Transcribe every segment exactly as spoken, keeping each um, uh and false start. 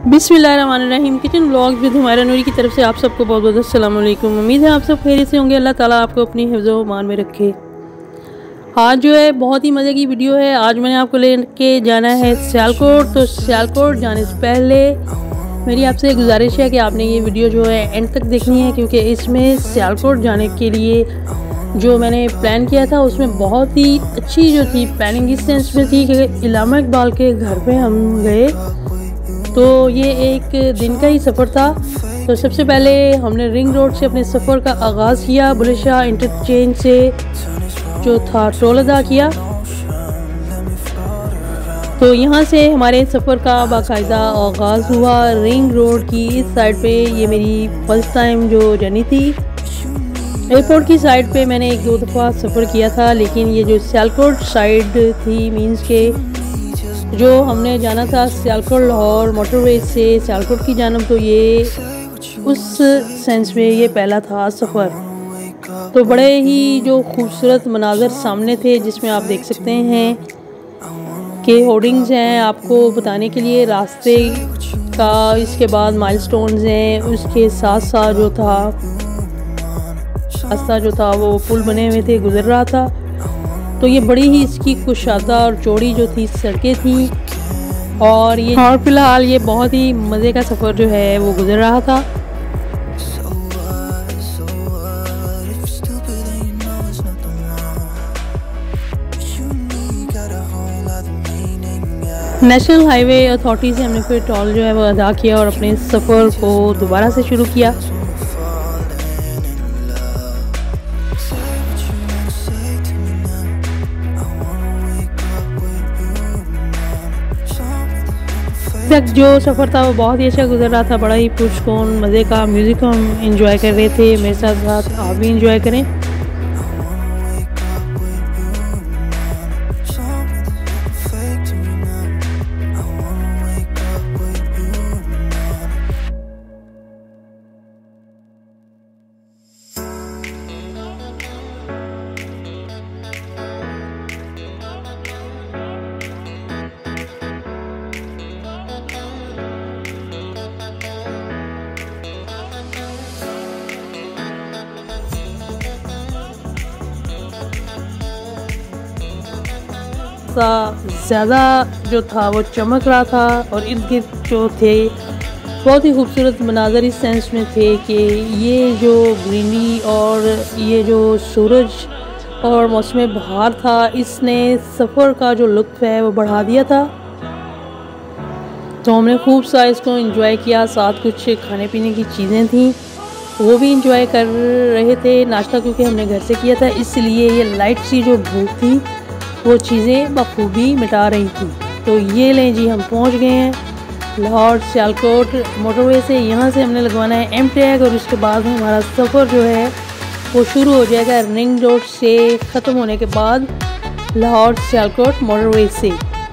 बिस्मिल्लाहिर्रहमानिर्रहीम। Kitchen vlogs with Humaira Noori की तरफ से आप सबको बहुत बहुत अस्सलाम वालेकुम। उम्मीद है आप सब खैरियत से होंगे। अल्लाह ताला आपको अपनी हिफ्ज़ व मान में रखे। आज जो है बहुत ही मज़े की वीडियो है। आज मैंने आपको लेके जाना है सियालकोट। तो सियालकोट जाने से पहले मेरी आपसे गुजारिश है कि आपने ये वीडियो जो है एंड तक देखनी है, क्योंकि इसमें सियालकोट जाने के लिए जो मैंने प्लान किया था उसमें बहुत ही अच्छी जो थी प्लानिंग इस सेंस में थी कि इल्लामा इकबाल के घर पे हम गए। तो ये एक दिन का ही सफ़र था। तो सबसे पहले हमने रिंग रोड से अपने सफ़र का आगाज़ किया। बुले शाह इंटरचेंज से जो था टोल अदा किया। तो यहाँ से हमारे सफ़र का बाकायदा आगाज़ हुआ रिंग रोड की इस साइड पे। ये मेरी फर्स्ट टाइम जो जर्नी थी। एयरपोर्ट की साइड पे मैंने एक दो दफ़ा सफ़र किया था, लेकिन ये जो सियालकोट साइड थी मींस के जो हमने जाना था सियालकोट लाहौर मोटरवे से सियालकोट की जानब, तो ये उस सेंस में ये पहला था सफ़र। तो बड़े ही जो खूबसूरत मनाज़र सामने थे, जिसमें आप देख सकते हैं कि होर्डिंग्स हैं आपको बताने के लिए रास्ते का। इसके बाद माइलस्टोन्स हैं, उसके साथ साथ जो था रास्ता जो था वो पुल बने हुए थे, गुजर रहा था। तो ये बड़ी ही इसकी कुशादा और चौड़ी जो थी सड़कें थी। और ये और फिलहाल ये बहुत ही मज़े का सफ़र जो है वो गुजर रहा था। नेशनल हाईवे अथॉरिटी से हमने फिर टोल जो है वो अदा किया और अपने सफ़र को दोबारा से शुरू किया। तक जो सफ़र था वो बहुत ही अच्छा गुजर रहा था। बड़ा ही पुरसुकून मज़े का म्यूज़िक हम इंजॉय कर रहे थे। मेरे साथ साथ आप भी इंजॉय करें। ज़्यादा जो था वो चमक रहा था और इर्द गिर्द जो थे बहुत ही खूबसूरत मनाज़र इस सेंस में थे कि ये जो ग्रीनरी और ये जो सूरज और मौसम बहार था, इसने सफ़र का जो लुत्फ़ है वो बढ़ा दिया था। तो हमने खूब सा इसको एंजॉय किया। साथ कुछ खाने पीने की चीज़ें थी वो भी इंजॉय कर रहे थे। नाश्ता क्योंकि हमने घर से किया था, इसलिए ये लाइट सी जो भूख थी वो चीज़ें बखूबी मिटा रही थी। तो ये लें जी, हम पहुंच गए हैं लाहौर सियालकोट मोटरवे से। यहाँ से हमने लगवाना है एम टैग और उसके बाद हमारा सफ़र जो है वो शुरू हो जाएगा रिंग रोड से ख़त्म होने के बाद लाहौर सियालकोट मोटरवे से।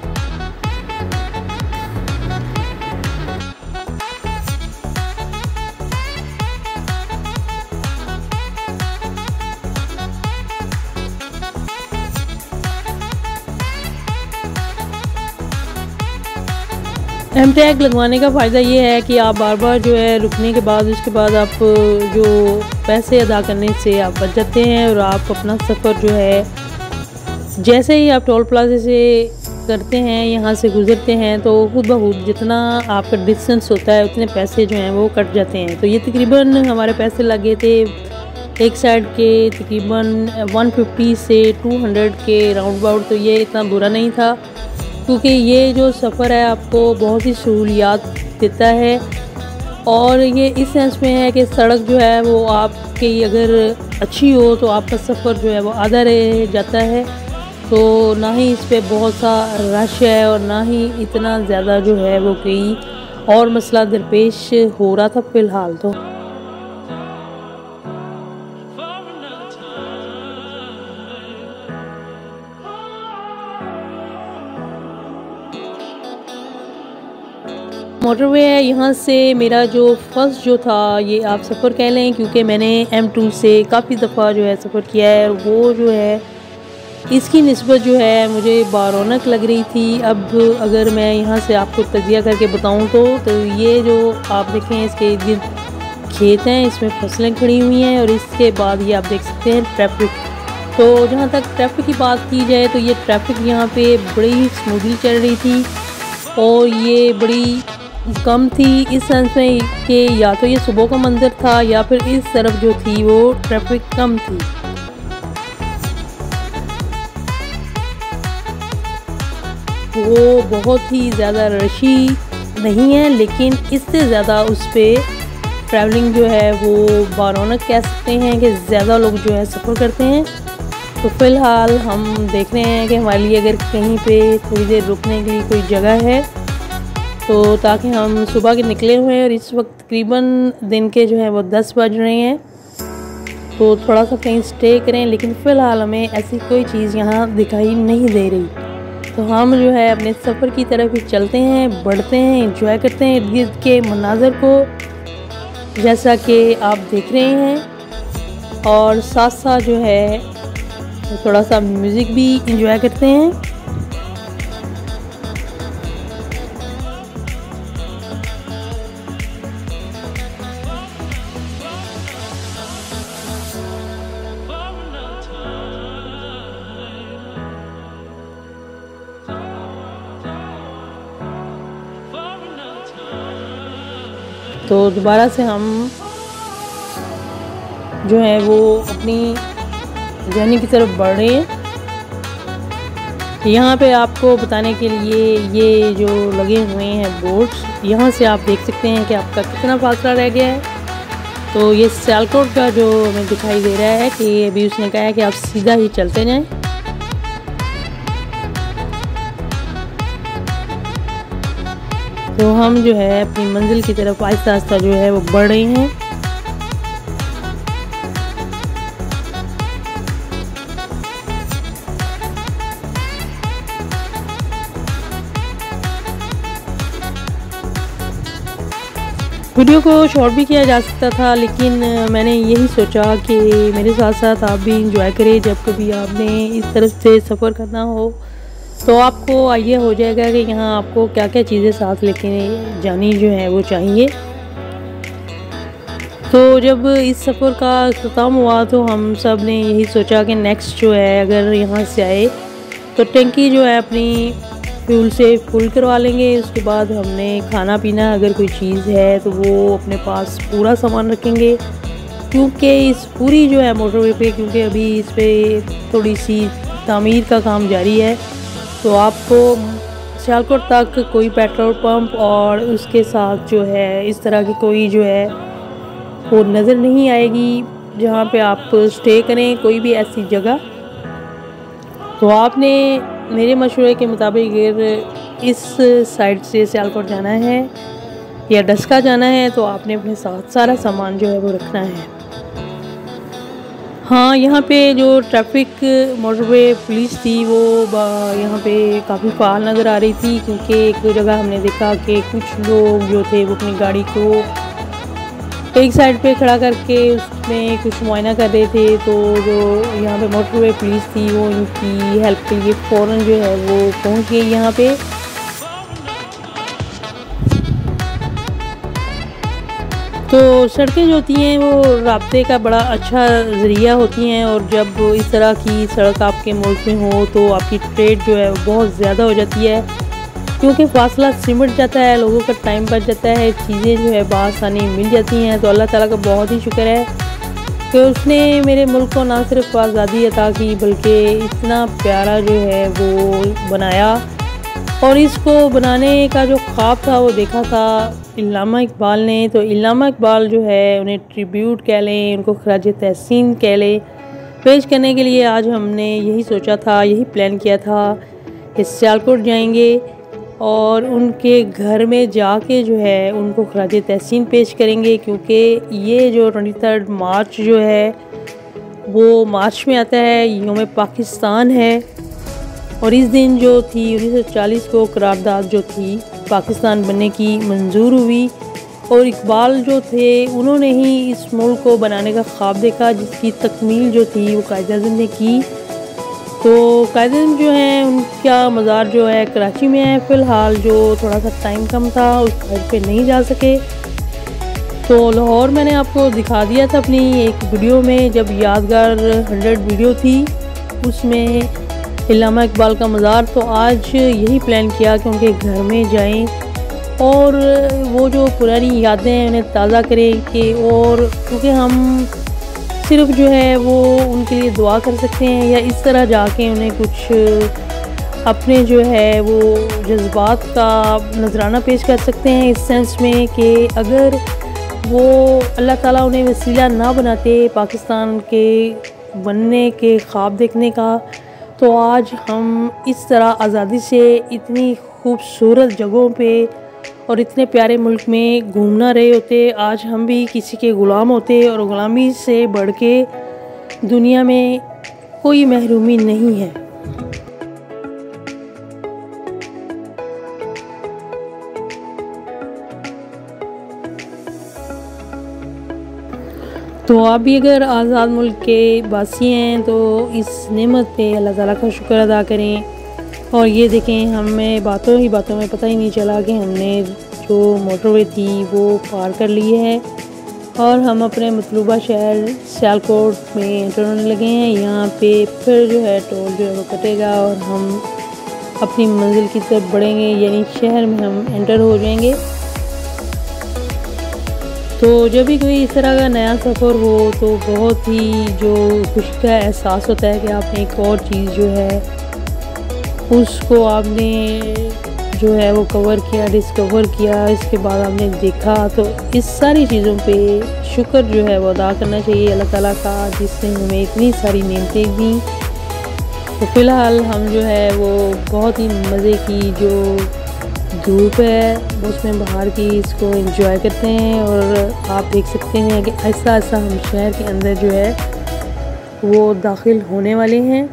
एम टैग लगवाने का फ़ायदा ये है कि आप बार बार जो है रुकने के बाद उसके बाद आप जो पैसे अदा करने से आप बच जाते हैं और आप अपना सफ़र जो है जैसे ही आप टोल प्लाजे से करते हैं, यहाँ से गुज़रते हैं, तो खुद ब खुद जितना आपका डिस्टेंस होता है उतने पैसे जो हैं वो कट जाते हैं। तो ये तकरीबन हमारे पैसे लगे थे एक साइड के तकरीबन एक सौ पचास से दो सौ के राउंड अबाउट। तो ये इतना बुरा नहीं था, क्योंकि ये जो सफ़र है आपको बहुत ही सहूलियात देता है। और ये इस सेंस में है कि सड़क जो है वो आपकी अगर अच्छी हो तो आपका सफ़र जो है वो आधा रह जाता है। तो ना ही इस पे बहुत सा रश है और ना ही इतना ज़्यादा जो है वो कोई और मसला दरपेश हो रहा था फ़िलहाल। तो मोटरवे है। यहाँ से मेरा जो फर्स्ट जो था ये आप सफ़र कह लें, क्योंकि मैंने एम टू से काफ़ी दफ़ा जो है सफ़र किया है और वो जो है इसकी निस्बत जो है मुझे बारौनक लग रही थी। अब अगर मैं यहाँ से आपको तजिया करके बताऊँ तो तो ये जो आप देखें इसके इर्द गिर्द खेत हैं, इसमें फसलें खड़ी हुई हैं और इसके बाद ये आप देख सकते हैं ट्रैफिक। तो जहाँ तक ट्रैफिक की बात की जाए तो ये ट्रैफिक यहाँ पे बड़ी स्मूथली चल रही थी और ये बड़ी कम थी इस सेंस में कि या तो ये सुबह का मंजर था या फिर इस तरफ जो थी वो ट्रैफिक कम थी। वो बहुत ही ज़्यादा रशी नहीं है, लेकिन इससे ज़्यादा उस पर ट्रैवलिंग जो है वो बारौनक कह सकते हैं कि ज़्यादा लोग जो है सफ़र करते हैं। तो फ़िलहाल हम देख रहे हैं कि हमारे लिए अगर कहीं पे थोड़ी देर रुकने के लिए कोई जगह है तो ताकि हम सुबह के निकले हुए हैं और इस वक्त तकरीबन दिन के जो है वो दस बज रहे हैं, तो थोड़ा सा कहीं स्टे करें। लेकिन फ़िलहाल हमें ऐसी कोई चीज़ यहाँ दिखाई नहीं दे रही, तो हम जो है अपने सफ़र की तरफ ही चलते हैं, बढ़ते हैं, एंजॉय करते हैं इर्द गिर्द के मनाज़र को जैसा कि आप देख रहे हैं, और साथ साथ जो है थोड़ा सा म्यूज़िक भी एंजॉय करते हैं। तो दोबारा से हम जो है वो अपनी जर्नी की तरफ बढ़ रहे हैं। यहाँ पे आपको बताने के लिए ये जो लगे हुए हैं बोर्ड्स, यहाँ से आप देख सकते हैं कि आपका कितना फासला रह गया है। तो ये सियालकोट का जो हमें दिखाई दे रहा है कि अभी उसने कहा है कि आप सीधा ही चलते जाएं। तो हम जो है अपनी मंजिल की तरफ आहिस्ता आहिस्ता जो है वो बढ़ रहे हैं। वीडियो को शॉर्ट भी किया जा सकता था, लेकिन मैंने यही सोचा कि मेरे साथ साथ आप भी इंजॉय करें। जब कभी आपने इस तरफ से सफ़र करना हो तो आपको आइडिया हो जाएगा कि यहाँ आपको क्या क्या चीज़ें साथ लेके जानी जो है वो चाहिए। तो जब इस सफ़र का ख़त्म हुआ तो हम सब ने यही सोचा कि नेक्स्ट जो है अगर यहाँ से आए तो टंकी जो है अपनी फ्यूल से फुल करवा लेंगे। उसके बाद हमने खाना पीना अगर कोई चीज़ है तो वो अपने पास पूरा सामान रखेंगे, क्योंकि इस पूरी जो है मोटरवे पे क्योंकि अभी इस पर थोड़ी सी तामीर का काम जारी है, तो आपको सियालकोट तक कोई पेट्रोल पंप और उसके साथ जो है इस तरह की कोई जो है वो नज़र नहीं आएगी जहाँ पे आप स्टे करें कोई भी ऐसी जगह। तो आपने मेरे मशवरे के मुताबिक अगर इस साइड से सियालकोट जाना है या डस्का जाना है तो आपने अपने साथ सारा सामान जो है वो रखना है। हाँ, यहाँ पे जो ट्रैफिक मोटरवे पुलिस थी वो यहाँ पे काफ़ी फाल नज़र आ रही थी, क्योंकि एक जगह हमने देखा कि कुछ लोग जो थे वो अपनी गाड़ी को एक साइड पे खड़ा करके उसमें कुछ मुआयना कर रहे थे। तो जो यहाँ पे मोटरवे पुलिस थी वो इनकी हेल्प के लिए फ़ौरन जो है वो पहुँच गई यहाँ पे। तो सड़कें जो होती हैं वो राब्ते का बड़ा अच्छा ज़रिया होती हैं, और जब इस तरह की सड़क आपके मुल्क में हो तो आपकी ट्रेड जो है बहुत ज़्यादा हो जाती है, क्योंकि फासला सिमट जाता है, लोगों का टाइम बच जाता है, चीज़ें जो है बआसानी मिल जाती हैं। तो अल्लाह ताला का बहुत ही शुक्र है कि उसने मेरे मुल्क को ना सिर्फ आज़ादी अता की बल्कि इतना प्यारा जो है वो बनाया, और इसको बनाने का जो ख्वाब था वो देखा था इल्लामा इकबाल ने। तो इल्लामा इकबाल जो है उन्हें ट्रिब्यूट कह लें, उनको खराज तहसीन कह लें, पेश करने के लिए आज हमने यही सोचा था, यही प्लान किया था कि सियालकोट जाएंगे और उनके घर में जाके जो है उनको खराज तहसीन पेश करेंगे, क्योंकि ये जो ट्वेंटी थर्ड मार्च जो है वो मार्च में आता है, यौम पाकिस्तान है, और इस दिन जो थी उन्नीस सौ चालीस को करारदाद जो थी पाकिस्तान बनने की मंजूर हुई, और इकबाल जो थे उन्होंने ही इस मुल्क को बनाने का ख्वाब देखा, जिसकी तकमील जो थी वो कायद-ए-आज़म ने की। तो कायदीन जो है उनका मज़ार जो है कराची में है। फ़िलहाल जो थोड़ा सा टाइम कम था उस साइड पे नहीं जा सके। तो लाहौर मैंने आपको दिखा दिया था अपनी एक वीडियो में, जब यादगार हंड्रेड वीडियो थी उसमें इल्लामा इकबाल का मज़ार। तो आज यही प्लान किया कि उनके घर में जाएं और वो जो पुरानी यादें हैं उन्हें ताज़ा करें कि और क्योंकि हम सिर्फ जो है वो उनके लिए दुआ कर सकते हैं या इस तरह जाके उन्हें कुछ अपने जो है वो जज्बात का नजराना पेश कर सकते हैं, इस सेंस में कि अगर वो अल्लाह ताला उन्हें वसीला ना बनाते पाकिस्तान के बनने के ख्वाब देखने का, तो आज हम इस तरह आज़ादी से इतनी खूबसूरत जगहों पे और इतने प्यारे मुल्क में घूमना रहे होते। आज हम भी किसी के ग़ुलाम होते और ग़ुलामी से बढ़ के दुनिया में कोई महरूमी नहीं है। तो आप भी अगर आज़ाद मुल्क के वासी हैं तो इस नेमत पे अल्लाह ताला का शुक्र अदा करें। और ये देखें, हमें बातों ही बातों में पता ही नहीं चला कि हमने जो मोटरवे थी वो पार कर ली है और हम अपने मतलूबा शहर सियालकोट में एंटर होने लगे हैं। यहाँ पे फिर जो है टोल जो है वो कटेगा और हम अपनी मंजिल की तरफ बढ़ेंगे, यानी शहर में हम एंटर हो जाएंगे। तो जब भी कोई इस तरह का नया सफ़र हो तो बहुत ही जो खुशी का एहसास होता है कि आपने एक और चीज़ जो है उसको आपने जो है वो कवर किया, डिस्कवर किया, इसके बाद आपने देखा। तो इस सारी चीज़ों पे शुक्र जो है वो अदा करना चाहिए अल्लाह ताला का, जिसने हमें इतनी सारी नेमतें दी। तो फ़िलहाल हम जो है वो बहुत ही मज़े की जो धूप है उसमें बाहर की इसको एंजॉय करते हैं और आप देख सकते हैं कि ऐसा ऐसा हम शहर के अंदर जो है वो दाखिल होने वाले हैं।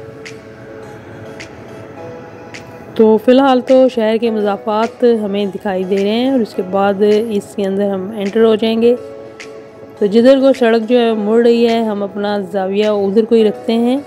तो फ़िलहाल तो शहर के मज़ाफ़ात हमें दिखाई दे रहे हैं और उसके बाद इसके अंदर हम एंटर हो जाएंगे। तो जिधर को सड़क जो है मुड़ रही है हम अपना ज़ाविया उधर को ही रखते हैं।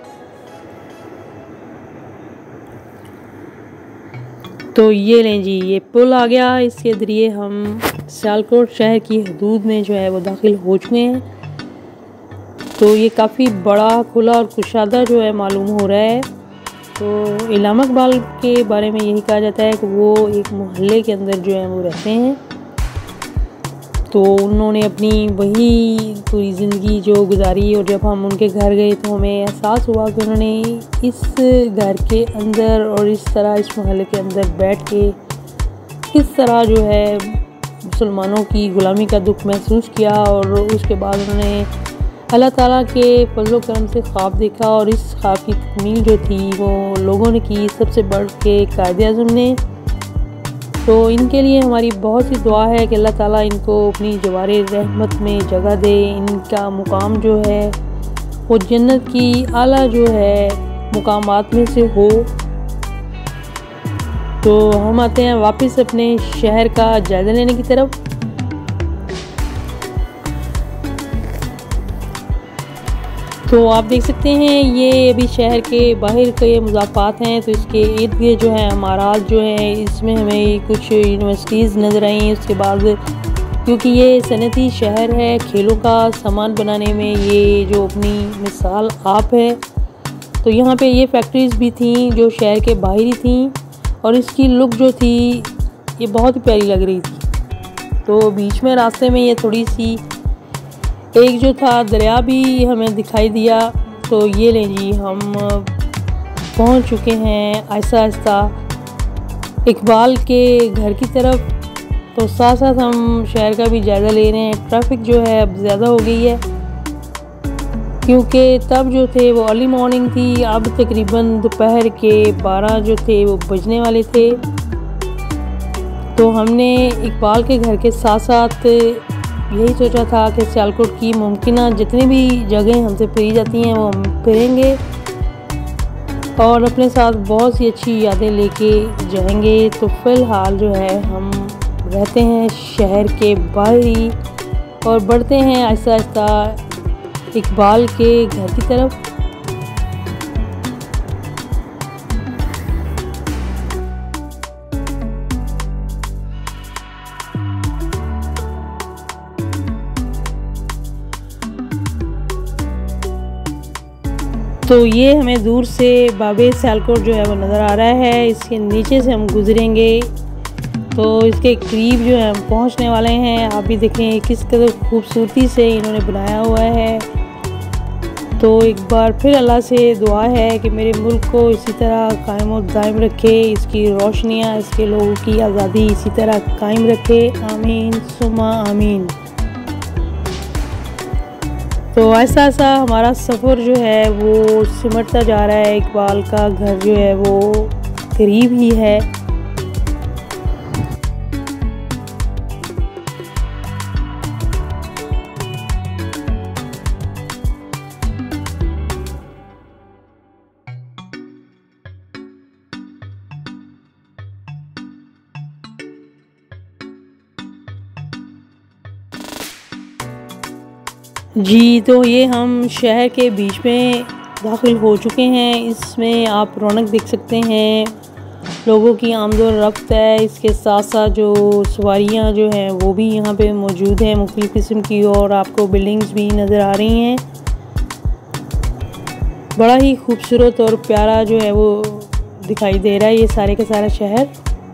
तो ये लें जी, ये पुल आ गया, इसके ज़रिए हम सियालकोट शहर की हदूद में जो है वो दाखिल हो चुके हैं। तो ये काफ़ी बड़ा, खुला और कुशादा जो है मालूम हो रहा है। तो इल्लामा इकबाल के बारे में यही कहा जाता है कि वो एक मोहल्ले के अंदर जो है वो रहते हैं। तो उन्होंने अपनी वही पूरी ज़िंदगी जो गुजारी और जब हम उनके घर गए तो हमें एहसास हुआ कि उन्होंने इस घर के अंदर और इस तरह इस मोहल्ले के अंदर बैठ के किस तरह जो है मुसलमानों की ग़ुलामी का दुख महसूस किया और उसके बाद उन्होंने अल्लाह ताला के फजल करम से ख्वाब देखा और इस ख्वाब की तकमील जो थी वो लोगों ने की, सबसे बढ़ के कायद-ए-आज़म ने। तो इनके लिए हमारी बहुत सी दुआ है कि अल्लाह ताला इनको अपनी जवारे रहमत में जगह दे, इनका मुकाम जो है वो जन्नत की आला जो है मुकामात में से हो। तो हम आते हैं वापस अपने शहर का जायज़ा लेने की तरफ। तो आप देख सकते हैं ये अभी शहर के बाहर के मज़ाफ़ात हैं। तो इसके इर्द गिर्द जो है इमारात जो है, इसमें हमें कुछ यूनिवर्सिटीज़ नज़र आई। उसके बाद क्योंकि ये सनती शहर है, खेलों का सामान बनाने में ये जो अपनी मिसाल आप है, तो यहाँ पे ये फैक्ट्रीज़ भी थी जो शहर के बाहर ही थी और इसकी लुक जो थी ये बहुत ही प्यारी लग रही थी। तो बीच में रास्ते में ये थोड़ी सी एक जो था दरिया भी हमें दिखाई दिया। तो ये लें जी, हम पहुंच चुके हैं आहिस्ता आहिस्ता इकबाल के घर की तरफ। तो साथ साथ हम शहर का भी जायज़ा ले रहे हैं। ट्रैफिक जो है अब ज़्यादा हो गई है क्योंकि तब जो थे वो अर्ली मॉर्निंग थी, अब तकरीबन दोपहर के बारह जो थे वो बजने वाले थे। तो हमने इकबाल के घर के साथ साथ यही सोचा था कि सियालकोट की मुमकिन जितनी भी जगह हमसे फिरी जाती हैं वो हम फिरेंगे और अपने साथ बहुत सी अच्छी यादें लेके जाएंगे। तो फ़िलहाल जो है हम रहते हैं शहर के बाहर ही और बढ़ते हैं आहिस्ता आहिस्ता इकबाल के घर की तरफ। तो ये हमें दूर से बाबे सियालकोट जो है वो नज़र आ रहा है। इसके नीचे से हम गुजरेंगे तो इसके करीब जो है हम पहुंचने वाले हैं। आप भी देखें किस कदर खूबसूरती से इन्होंने बनाया हुआ है। तो एक बार फिर अल्लाह से दुआ है कि मेरे मुल्क को इसी तरह कायम और दायम रखे, इसकी रोशनियाँ, इसके लोगों की आज़ादी इसी तरह कायम रखे। आमीन सुमा आमीन। तो ऐसा ऐसा हमारा सफ़र जो है वो सिमटता जा रहा है। इकबाल का घर जो है वो करीब ही है। जी, तो ये हम शहर के बीच में दाखिल हो चुके हैं। इसमें आप रौनक देख सकते हैं, लोगों की आमदोर रफ्त है। इसके साथ साथ जो सवारियाँ जो हैं वो भी यहाँ पे मौजूद हैं मुख्तलिफ़ किस्म की, और आपको बिल्डिंग्स भी नज़र आ रही हैं। बड़ा ही खूबसूरत और प्यारा जो है वो दिखाई दे रहा है ये सारे का सारा शहर।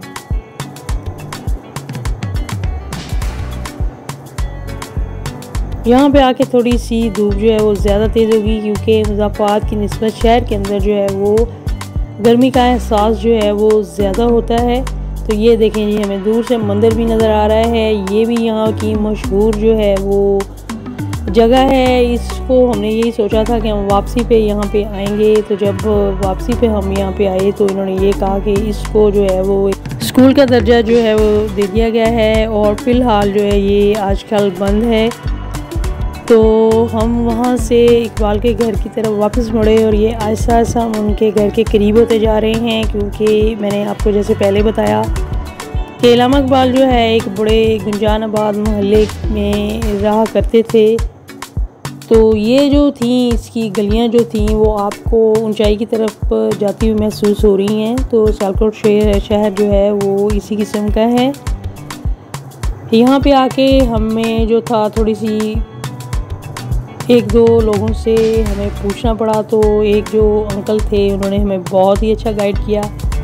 यहाँ पे आके थोड़ी सी धूप जो है वो ज़्यादा तेज़ होगी, क्योंकि मुज़ाफ़रात की निस्बत शहर के अंदर जो है वो गर्मी का एहसास जो है वो ज़्यादा होता है। तो ये देखें जी, हमें दूर से मंदिर भी नज़र आ रहा है। ये भी यहाँ की मशहूर जो है वो जगह है। इसको हमने यही सोचा था कि हम वापसी पे यहाँ पे आएंगे। तो जब वापसी पे हम यहाँ पे आए तो इन्होंने ये कहा कि इसको जो है वो स्कूल का दर्जा जो है वो दे दिया गया है, और फ़िलहाल जो है ये आजकल बंद है। तो हम वहाँ से इकबाल के घर की तरफ वापस मुड़े, और ये ऐसा ऐसा हम उनके घर के करीब होते जा रहे हैं, क्योंकि मैंने आपको जैसे पहले बताया कि इलामा इकबाल जो है एक बड़े गुंजानाबाद मोहल्ले में रहा करते थे। तो ये जो थी इसकी गलियाँ जो थी वो आपको ऊंचाई की तरफ जाती हुई महसूस हो रही हैं। तो सियालकोट शहर शहर जो है वो इसी किस्म का है। यहाँ पे आके हमें जो था थोड़ी सी एक दो लोगों से हमें पूछना पड़ा। तो एक जो अंकल थे उन्होंने हमें बहुत ही अच्छा गाइड किया।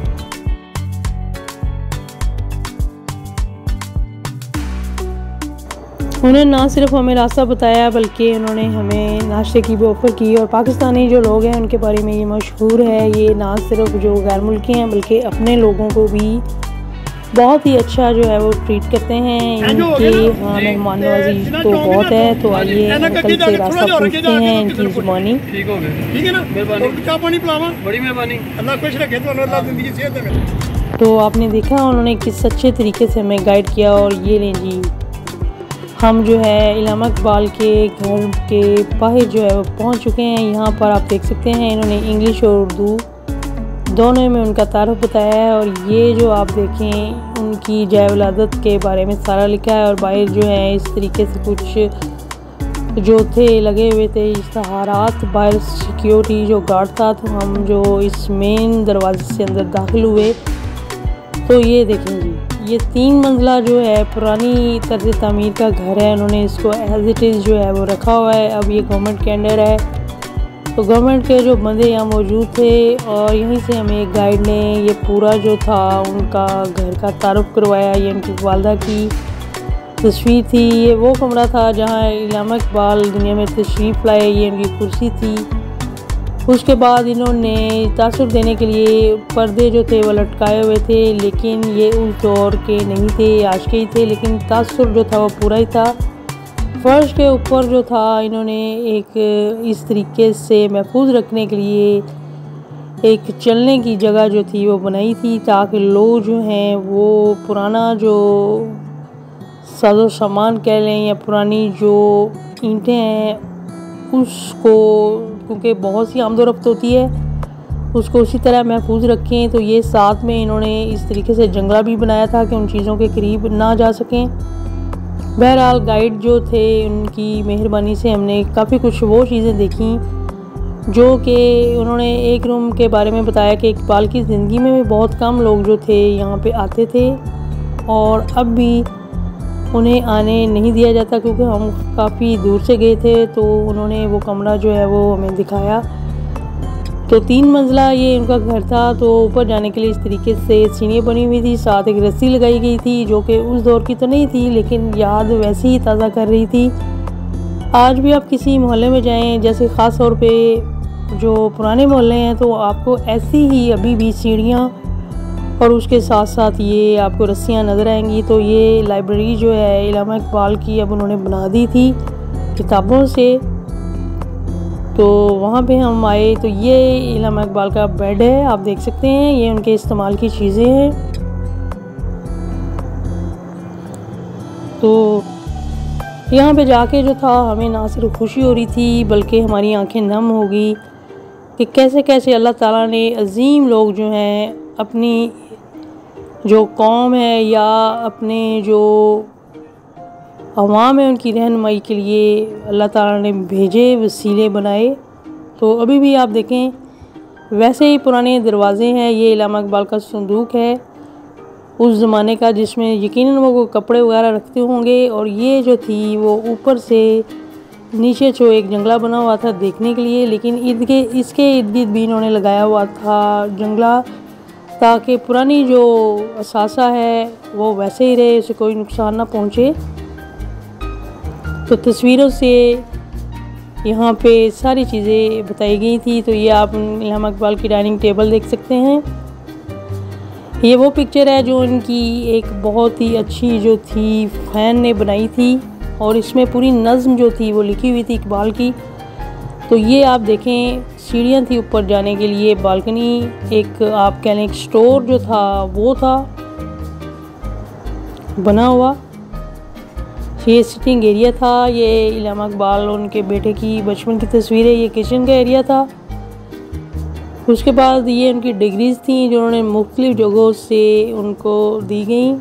उन्होंने ना सिर्फ हमें रास्ता बताया बल्कि उन्होंने हमें नाश्ते की भी ऑफ़र की। और पाकिस्तानी जो लोग हैं उनके बारे में ये मशहूर है, ये ना सिर्फ जो गैर मुल्की हैं बल्कि अपने लोगों को भी बहुत ही अच्छा जो है वो ट्रीट करते हैं। इनके हाँ मेहमान नवाजी तो बहुत है। तो आइए अंकल से रास्ता पूछते हैं इनकी ज़ुबानी। ठीक हो गया, ठीक है ना। मेहरबानी, चाय पानी पिलावा, बड़ी मेहरबानी, अल्लाह खुश रखे तो अल्लाह जिंदगी सेहत दे। तो आपने देखा उन्होंने किस अच्छे तरीके से हमें गाइड किया। और ये लें जी, हम जो है इलामा इकबाल के घर के बाहर जो है वो पहुँच चुके हैं। यहाँ पर आप देख सकते हैं इन्होंने इंग्लिश और उर्दू दोनों में उनका तारुफ बताया है। और ये जो आप देखें उनकी जाय वलादत के बारे में सारा लिखा है। और बाहर जो है इस तरीके से कुछ जो थे लगे हुए थे इश्तहारात, बाहर सिक्योरिटी जो गार्ड था। तो हम जो इस मेन दरवाजे से अंदर दाखिल हुए तो ये देखें जी, ये तीन मंजिला जो है पुरानी तर्ज तामीर का घर है। उन्होंने इसको एज इट इज़ जो है वो रखा हुआ है। अब ये गवर्नमेंट के अंडर है। तो गवर्नमेंट के जो बंदे यहाँ मौजूद थे, और यहीं से हमें एक गाइड ने ये पूरा जो था उनका घर का तारुफ करवाया। ये उनकी वालदा की तस्वीर थी। ये वो कमरा था जहाँ इलामा इकबाल दुनिया में तशरीफ़ लाए। ये उनकी कुर्सी थी। उसके बाद इन्होंने तासुर देने के लिए पर्दे जो थे वो लटकाए हुए थे, लेकिन ये उस दौर के नहीं थे, आज के ही थे। लेकिन तासुर जो था वो पूरा ही था। फर्श के ऊपर जो था इन्होंने एक इस तरीके से महफूज रखने के लिए एक चलने की जगह जो थी वो बनाई थी, ताकि लोग जो हैं वो पुराना जो साजो सामान कह लें या पुरानी जो ईंटें हैं उसको, क्योंकि बहुत सी आमदोरफ्त होती है, उसको उसी तरह महफूज रखें। तो ये साथ में इन्होंने इस तरीके से जंगला भी बनाया था कि उन चीज़ों के करीब ना जा सकें। बहरहाल गाइड जो थे उनकी मेहरबानी से हमने काफ़ी कुछ वो चीज़ें देखी जो कि उन्होंने एक रूम के बारे में बताया कि इकबाल की ज़िंदगी में भी बहुत कम लोग जो थे यहाँ पे आते थे, और अब भी उन्हें आने नहीं दिया जाता क्योंकि हम काफ़ी दूर से गए थे। तो उन्होंने वो कमरा जो है वो हमें दिखाया। तो तीन मंजिला ये उनका घर था। तो ऊपर जाने के लिए इस तरीके से सीढ़ियाँ बनी हुई थी, साथ एक रस्सी लगाई गई थी जो कि उस दौर की तो नहीं थी लेकिन याद वैसे ही ताज़ा कर रही थी। आज भी आप किसी मोहल्ले में जाएं, जैसे ख़ास तौर पे जो पुराने मोहल्ले हैं, तो आपको ऐसी ही अभी भी सीढ़ियाँ और उसके साथ साथ ये आपको रस्सियाँ नज़र आएंगी। तो ये लाइब्रेरी जो है इल्लामा इकबाल की अब उन्होंने बना दी थी किताबों से। तो वहाँ पे हम आए तो ये इल्लामा इकबाल का बेड है, आप देख सकते हैं, ये उनके इस्तेमाल की चीज़ें हैं। तो यहाँ पे जाके जो था हमें ना सिर्फ खुशी हो रही थी बल्कि हमारी आंखें नम हो गई कि कैसे कैसे अल्लाह ताला ने अजीम लोग जो हैं अपनी जो कौम है या अपने जो अवाम है उनकी रहनुमाई के लिए अल्लाह ताला ने भेजे वसीले बनाए। तो अभी भी आप देखें वैसे ही पुराने दरवाज़े हैं। ये इल्लामा इकबाल का संदूक है उस ज़माने का जिसमें यकीनन वो कपड़े वगैरह रखते होंगे। और ये जो थी वो ऊपर से नीचे जो एक जंगला बना हुआ था देखने के लिए, लेकिन इर्द के इसके इर्द गिर्द भी इन्होंने लगाया हुआ था जंगला ताकि पुरानी जो असासा है वो वैसे ही रहे, उसे कोई नुकसान ना पहुँचे। तो तस्वीरों से यहाँ पे सारी चीज़ें बताई गई थी। तो ये आप इल्लामा इकबाल की डाइनिंग टेबल देख सकते हैं। ये वो पिक्चर है जो इनकी एक बहुत ही अच्छी जो थी फ़ैन ने बनाई थी और इसमें पूरी नज़्म जो थी वो लिखी हुई थी इकबाल की। तो ये आप देखें सीढ़ियाँ थी ऊपर जाने के लिए, बालकनी, एक आप कह लें एक स्टोर जो था वो था बना हुआ। ये सिटिंग एरिया था। ये इल्लामा इकबाल और उनके बेटे की बचपन की तस्वीरें, ये किचन का एरिया था। उसके बाद ये उनकी डिग्रीज़ थी जो उन्होंने मुख्तलिफ़ जगहों से उनको दी गई।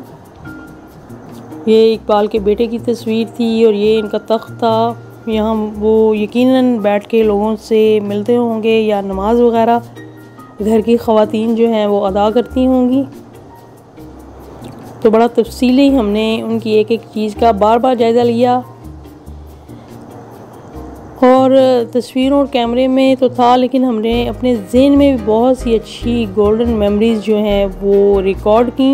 ये इकबाल के बेटे की तस्वीर थी और ये इनका तख्त था। यहाँ वो यकीनन बैठ के लोगों से मिलते होंगे या नमाज वगैरह घर की ख़वातीन जो हैं वो अदा करती होंगी। तो बड़ा तफसीली हमने उनकी एक एक चीज़ का बार बार जायज़ा लिया और तस्वीरों और कैमरे में तो था लेकिन हमने अपने ज़हन में भी बहुत सी अच्छी गोल्डन मेमोरीज़ जो हैं वो रिकॉर्ड की।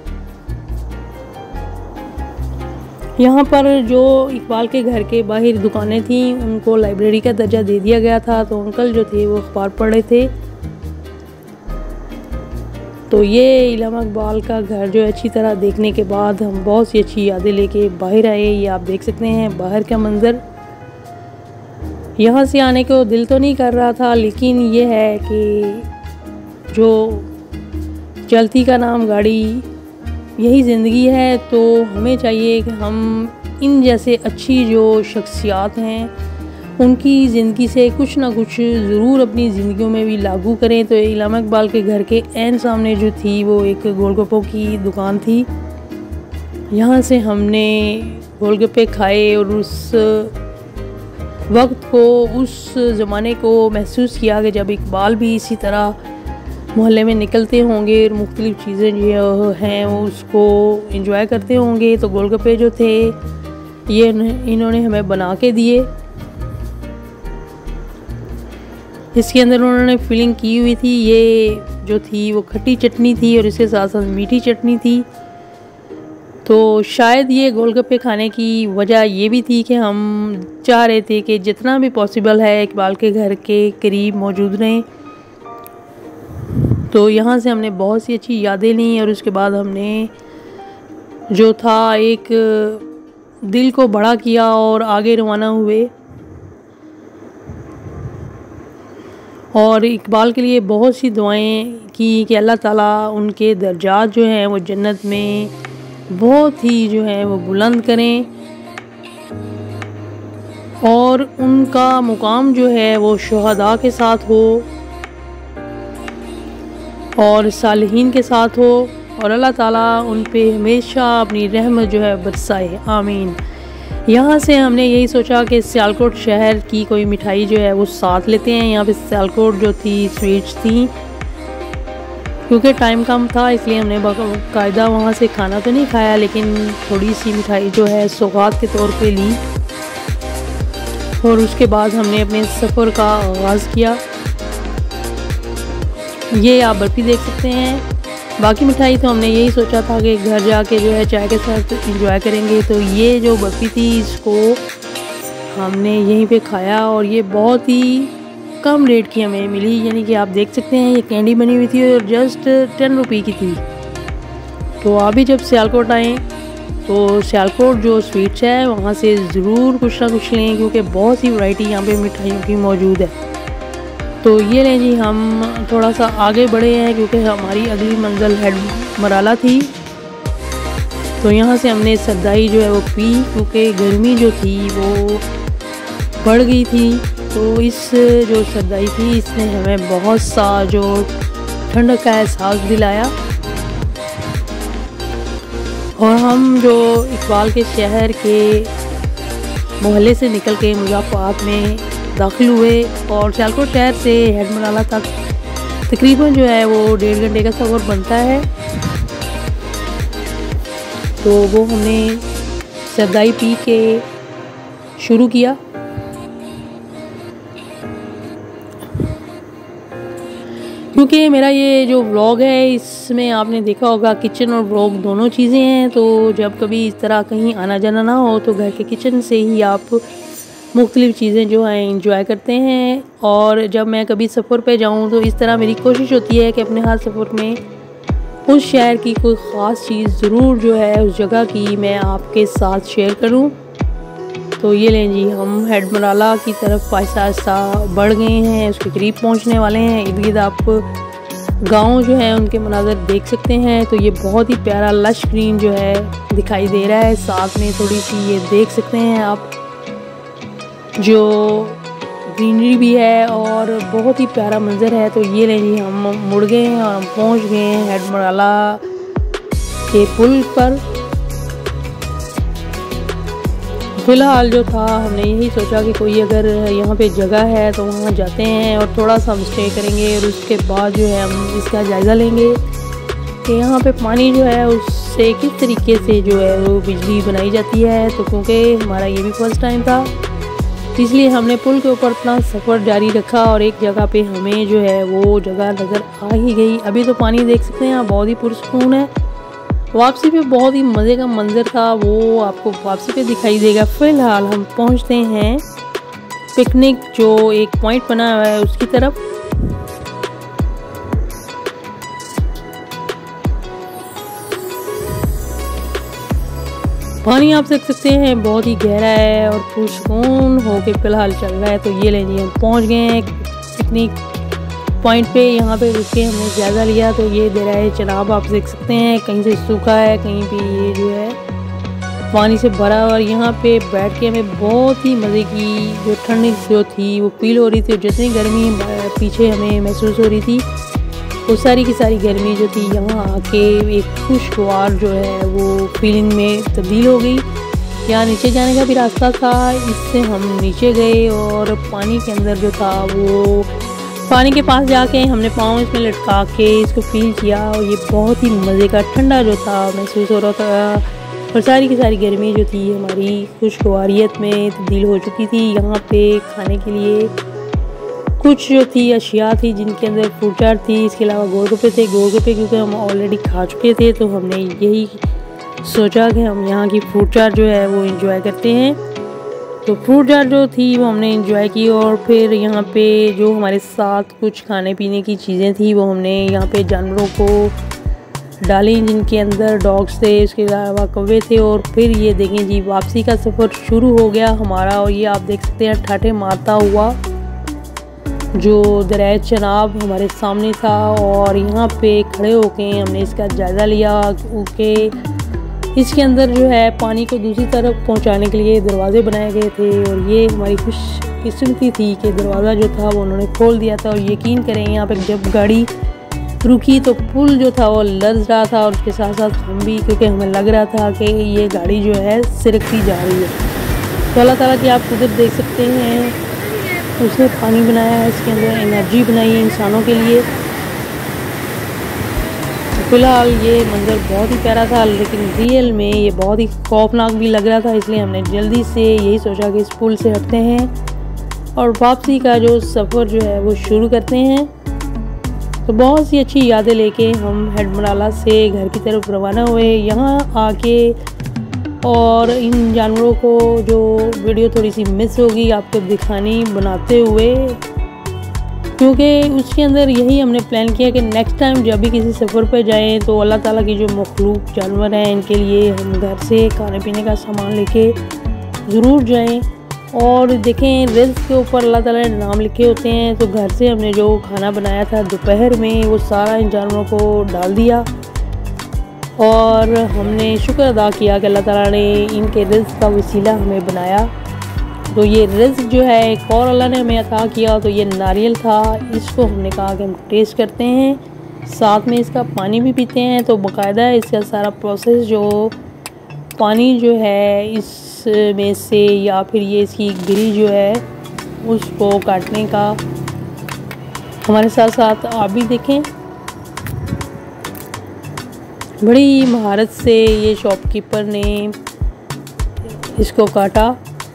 यहाँ पर जो इकबाल के घर के बाहर दुकानें थीं उनको लाइब्रेरी का दर्जा दे दिया गया था। तो अंकल जो थे वो अखबार पढ़ रहे थे। तो ये इल्लामा इकबाल का घर जो अच्छी तरह देखने के बाद हम बहुत सी अच्छी यादें लेके बाहर आए। ये आप देख सकते हैं बाहर का मंज़र। यहाँ से आने को दिल तो नहीं कर रहा था लेकिन ये है कि जो चलती का नाम गाड़ी, यही ज़िंदगी है। तो हमें चाहिए कि हम इन जैसे अच्छी जो शख्सियात हैं उनकी ज़िंदगी से कुछ ना कुछ ज़रूर अपनी ज़िंदगियों में भी लागू करें। तो इल्लामा इकबाल के घर के ऐन सामने जो थी वो एक गोलगप्पों की दुकान थी। यहाँ से हमने गोलगप्पे खाए और उस वक्त को, उस ज़माने को महसूस किया कि जब इकबाल भी इसी तरह मोहल्ले में निकलते होंगे और मुख्तलिफ़ चीज़ें जो हैं वो उसको एंजॉय करते होंगे। तो गोलगप्पे जो थे ये इन्होंने हमें बना के दिए। इसके अंदर उन्होंने फिलिंग की हुई थी। ये जो थी वो खट्टी चटनी थी और इसके साथ साथ मीठी चटनी थी। तो शायद ये गोलगप्पे खाने की वजह ये भी थी कि हम चाह रहे थे कि जितना भी पॉसिबल है इकबाल के घर के करीब मौजूद रहें। तो यहाँ से हमने बहुत सी अच्छी यादें ली और उसके बाद हमने जो था एक दिल को बड़ा किया और आगे रवाना हुए। और इकबाल के लिए बहुत सी दुआएं की कि अल्लाह ताला उनके दर्जात जो हैं वो जन्नत में बहुत ही जो है वो बुलंद करें और उनका मुकाम जो है वो शुहदा के साथ हो और सालिहीन के साथ हो और अल्लाह ताला उन पे हमेशा अपनी रहमत जो है बरसाए, आमीन। यहाँ से हमने यही सोचा कि सियालकोट शहर की कोई मिठाई जो है वो साथ लेते हैं। यहाँ पे सियालकोट जो थी स्वीट्स थी, क्योंकि टाइम कम था इसलिए हमने बाकायदा वहाँ से खाना तो नहीं खाया लेकिन थोड़ी सी मिठाई जो है सौगात के तौर पे ली और उसके बाद हमने अपने सफ़र का आगाज़ किया। ये आप बर्फ़ी देख सकते हैं। बाकी मिठाई तो हमने यही सोचा था कि घर जाके जो है चाय के साथ इंजॉय करेंगे। तो ये जो बर्फ़ी थी इसको हमने यहीं पे खाया और ये बहुत ही कम रेट की हमें मिली, यानी कि आप देख सकते हैं ये कैंडी बनी हुई थी और जस्ट टेन रुपये की थी। तो आप भी जब सियालकोट आएँ तो सियालकोट जो स्वीट्स है वहाँ से ज़रूर कुछ ना कुछ लें, क्योंकि बहुत सी वैरायटी यहाँ पे मिठाइयों की मौजूद है। तो ये लें जी, हम थोड़ा सा आगे बढ़े हैं क्योंकि हमारी अगली मंजिल हेड मराला थी। तो यहाँ से हमने सरदाई जो है वो पी, क्योंकि गर्मी जो थी वो बढ़ गई थी। तो इस जो सरदाई थी इसने हमें बहुत सा जो ठंडक का एहसास दिलाया। और हम जो इकबाल के शहर के मोहल्ले से निकल के मुज़फ़्फ़राबाद में दाखिल हुए और सियालकोट शहर से हेड मराला तक तकरीबन जो है वो डेढ़ घंटे का सफ़र बनता है। तो वो हमने सरदाई पी के शुरू किया। क्योंकि मेरा ये जो व्लॉग है इसमें आपने देखा होगा किचन और व्लॉग दोनों चीज़ें हैं। तो जब कभी इस तरह कहीं आना जाना ना हो तो घर के किचन से ही आप मुख्तलिफ़ चीज़ें जो हैं इंजॉय करते हैं। और जब मैं कभी सफ़र पे जाऊं तो इस तरह मेरी कोशिश होती है कि अपने हर सफ़र में उस शहर की कोई ख़ास चीज़ ज़रूर जो है उस जगह की मैं आपके साथ शेयर करूं। तो ये लें जी, हम हेड मराला की तरफ आहिस्ता आहिस्ता बढ़ गए हैं, उसके करीब पहुंचने वाले हैं। इर्द गिर्द आप गाँव जो है उनके मनाज़र देख सकते हैं। तो ये बहुत ही प्यारा लश ग्रीन जो है दिखाई दे रहा है। साथ में थोड़ी सी ये देख सकते हैं आप जो ग्रीनरी भी है और बहुत ही प्यारा मंजर है। तो ये लें जी, हम मुड़ गए हैं और हम पहुँच गए हैं हेड मराला के पुल पर। फ़िलहाल जो था हमने यही सोचा कि कोई अगर यहाँ पे जगह है तो वहाँ जाते हैं और थोड़ा सा हम स्टे करेंगे और उसके बाद जो है हम इसका जायज़ा लेंगे कि यहाँ पे पानी जो है उससे किस तरीके से जो है वो बिजली बनाई जाती है। तो क्योंकि हमारा ये भी फर्स्ट टाइम था इसलिए हमने पुल के ऊपर अपना सफ़र जारी रखा और एक जगह पे हमें जो है वो जगह नज़र आ ही गई। अभी तो पानी देख सकते हैं आप, बहुत ही पुरसकून है। वापसी पे बहुत ही मज़े का मंजर था, वो आपको वापसी पे दिखाई देगा। फ़िलहाल हम पहुंचते हैं पिकनिक जो एक पॉइंट बना हुआ है उसकी तरफ। पानी आप देख सकते हैं बहुत ही गहरा है और पुरसकून होके फ़िलहाल चल रहा है। तो ये ले जी, हम पहुँच गए हैं पिकनिक पॉइंट पे। यहाँ पे रुक के हमने जायज़ा लिया। तो ये दे रहा है चनाब, आप देख सकते हैं कहीं से सूखा है, कहीं पे ये जो है पानी से भरा। और यहाँ पे बैठ के हमें बहुत ही मज़े की जो ठंडी जो थी वो फील हो रही थी। जितनी गर्मी पीछे हमें महसूस हो रही थी वो सारी की सारी गर्मी जो थी यहाँ आके एक खुशगवार जो है वो फीलिंग में तब्दील हो गई। यहाँ नीचे जाने का भी रास्ता था, इससे हम नीचे गए और पानी के अंदर जो था वो पानी के पास जाके हमने पाँव इसमें लटका के इसको फील किया और ये बहुत ही मज़े का ठंडा जो था महसूस हो रहा था। और सारी की सारी गर्मी जो थी हमारी खुशगवारियत में तब्दील हो चुकी थी। यहाँ पे खाने के लिए कुछ जो थी अशिया थी जिनके अंदर फ्रूट चाट थी, इसके अलावा गोलगप्पे थे। गोलगप्पे क्योंकि हम ऑलरेडी खा चुके थे तो हमने यही सोचा कि हम यहाँ की फ्रूट चाट जो है वो एंजॉय करते हैं। तो फ्रूट चाट जो थी वो हमने एंजॉय की और फिर यहाँ पे जो हमारे साथ कुछ खाने पीने की चीज़ें थी वो हमने यहाँ पे जानवरों को डाली जिनके अंदर डॉग्स थे, इसके अलावा कौवे थे। और फिर ये देखें जी, वापसी का सफ़र शुरू हो गया हमारा। और ये आप देख सकते हैं ठाठे मारता हुआ जो दरिया चनाब हमारे सामने था और यहाँ पे खड़े होके हमने इसका जायज़ा लिया क्योंकि इसके अंदर जो है पानी को दूसरी तरफ पहुँचाने के लिए दरवाज़े बनाए गए थे। और ये हमारी खुशकिस्मती थी कि दरवाज़ा जो था वो उन्होंने खोल दिया था। और यकीन करें यहाँ पे जब गाड़ी रुकी तो पुल जो था वो लर्ज़ रहा था और उसके साथ साथ हम भी, क्योंकि हमें लग रहा था कि ये गाड़ी जो है सिरकती जा रही है। तो अल्लाह ताला की आप उधर देख सकते हैं उसने पानी बनाया है, इसके अंदर एनर्जी बनाई है इंसानों के लिए। फ़िलहाल ये मंज़र बहुत ही प्यारा था लेकिन रियल में ये बहुत ही खौफनाक भी लग रहा था, इसलिए हमने जल्दी से यही सोचा कि इस पुल से हटते हैं और वापसी का जो सफ़र जो है वो शुरू करते हैं। तो बहुत सी अच्छी यादें लेके हम हेडमराला से घर की तरफ रवाना हुए। यहाँ आके और इन जानवरों को जो वीडियो थोड़ी सी मिस होगी आपको दिखानी बनाते हुए, क्योंकि उसके अंदर यही हमने प्लान किया कि नेक्स्ट टाइम जब भी किसी सफ़र पर जाएं तो अल्लाह ताला की जो मखलूक जानवर हैं इनके लिए हम घर से खाने पीने का सामान लेके ज़रूर जाएं। और देखें रिज़्क़ के ऊपर अल्लाह ताला ने नाम लिखे होते हैं, तो घर से हमने जो खाना बनाया था दोपहर में वो सारा इन जानवरों को डाल दिया और हमने शुक्र अदा किया कि अल्लाह ताला ने इनके रिज़्क़ का वसीला हमें बनाया। तो ये रिज़्क़ जो है एक और अल्लाह ने हमें अता किया, तो ये नारियल था। इसको हमने कहा कि हम टेस्ट करते हैं, साथ में इसका पानी भी पीते हैं। तो बाकायदा इसका सारा प्रोसेस जो पानी जो है इसमें से या फिर ये इसकी गिरी जो है उसको काटने का हमारे साथ साथ आप भी देखें। बड़ी महारत से ये शॉपकीपर ने इसको काटा,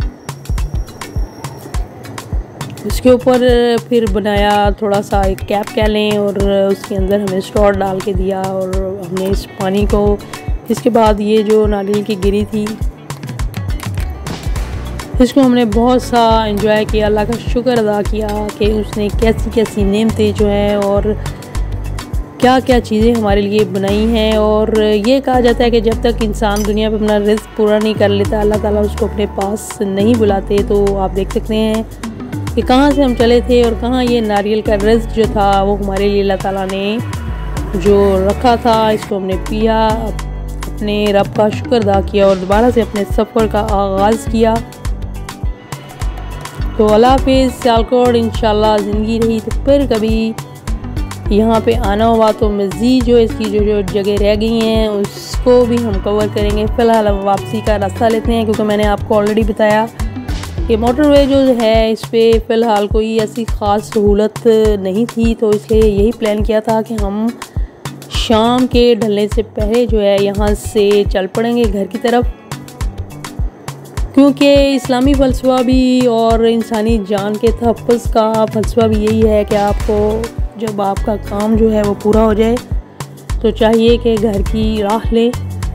इसके ऊपर फिर बनाया थोड़ा सा एक कैप कह लें और उसके अंदर हमें स्टोर डाल के दिया और हमने इस पानी को, इसके बाद ये जो नारियल की गिरी थी इसको हमने बहुत सा एंजॉय किया। अल्लाह का शुक्र अदा किया कि उसने कैसी कैसी नेमतें जो हैं और क्या क्या चीज़ें हमारे लिए बनाई हैं। और ये कहा जाता है कि जब तक इंसान दुनिया पे अपना रिज़्क़ पूरा नहीं कर लेता अल्लाह ताला उसको अपने पास नहीं बुलाते। तो आप देख सकते हैं कि कहाँ से हम चले थे और कहाँ ये नारियल का रिज़्क़ जो था वो हमारे लिए अल्लाह ताला ने जो रखा था इसको हमने पिया, अपने रब का शुक्र अदा किया और दोबारा से अपने सफ़र का आगाज़ किया। तो अल्लाह हाफ़िज़, सियालकोट इंशाल्लाह ज़िंदगी रही तो फिर कभी यहाँ पे आना हुआ तो मज़ीद जो इसकी जो जो जगह रह गई हैं उसको भी हम कवर करेंगे। फ़िलहाल हम वापसी का रास्ता लेते हैं, क्योंकि मैंने आपको ऑलरेडी बताया कि मोटरवे जो है इस पर फ़िलहाल कोई ऐसी ख़ास सहूलत नहीं थी, तो इसलिए यही प्लान किया था कि हम शाम के ढलने से पहले जो है यहाँ से चल पड़ेंगे घर की तरफ, क्योंकि इस्लामी फ़लसफ़ा भी और इंसानी जान के तहफ़्फ़ुज़ का फ़लसफ़ा भी यही है कि आपको जब आपका काम जो है वो पूरा हो जाए तो चाहिए कि घर की राह लें।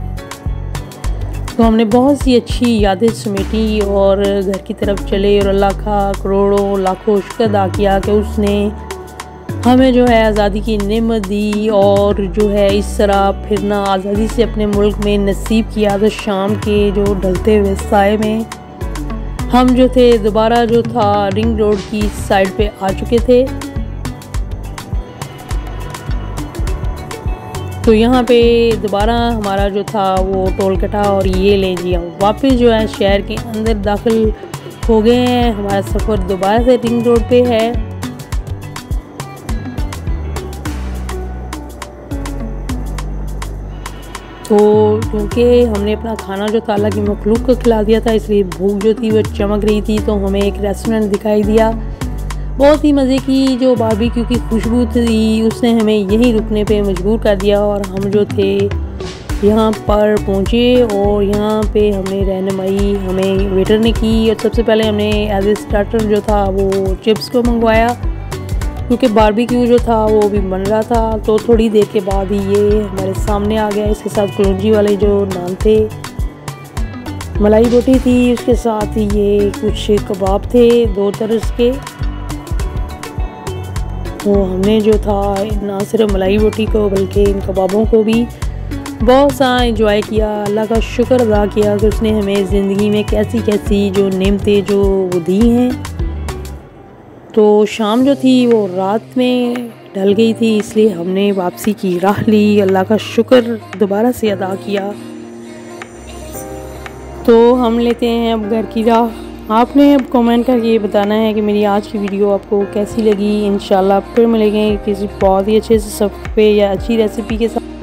तो हमने बहुत सी अच्छी यादें समेटी और घर की तरफ चले और अल्लाह का करोड़ों लाखों शुक्र अदा किया कि उसने हमें जो है आज़ादी की नेमत दी और जो है इस तरह फिरना आज़ादी से अपने मुल्क में नसीब किया। तो शाम के जो ढलते हुए साए में हम जो थे दोबारा जो था रिंग रोड की साइड पे आ चुके थे। तो यहाँ पे दोबारा हमारा जो था वो टोल कटा और ये ले जी हम वापस जो है शहर के अंदर दाखिल हो गए हैं। हमारा सफ़र दोबारा से रिंग रोड पे है। तो क्योंकि हमने अपना खाना जो था अल्लाह की मखलूक को खिला दिया था, इसलिए भूख जो थी वो चमक रही थी। तो हमें एक रेस्टोरेंट दिखाई दिया, बहुत ही मज़े की जो बारबेक्यू की खुशबू थी उसने हमें यहीं रुकने पे मजबूर कर दिया और हम जो थे यहाँ पर पहुँचे और यहाँ पे हमने रहनुमाई हमें वेटर ने की। और सबसे पहले हमने एज ए स्टार्टर जो था वो चिप्स को मंगवाया, क्योंकि बारबेक्यू जो था वो भी बन रहा था। तो थोड़ी देर के बाद ही ये हमारे सामने आ गया। इसके साथ कलौंजी वाले जो नान थे, मलाई बोटी थी, उसके साथ ही ये कुछ कबाब थे दो तरह के। तो हमने जो था ना सिर्फ मलाई बोटी को बल्कि इन कबाबों को भी बहुत सा एंजॉय किया। अल्लाह का शुक्र अदा किया कि उसने हमें ज़िंदगी में कैसी कैसी जो नेमतें जो वो दी हैं। तो शाम जो थी वो रात में ढल गई थी, इसलिए हमने वापसी की राह ली। अल्लाह का शुक्र दोबारा से अदा किया। तो हम लेते हैं अब घर की राह। आपने अब कमेंट करके ये बताना है कि मेरी आज की वीडियो आपको कैसी लगी। इंशाल्लाह फिर मिलेंगे किसी बहुत ही अच्छे से सफ़र पे या अच्छी रेसिपी के साथ।